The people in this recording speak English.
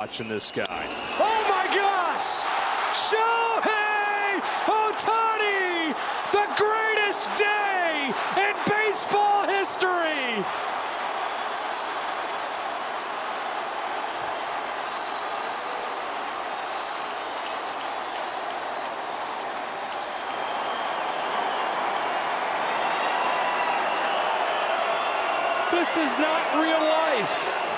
Watching this guy. Oh my gosh! Shohei Ohtani! The greatest day in baseball history! This is not real life.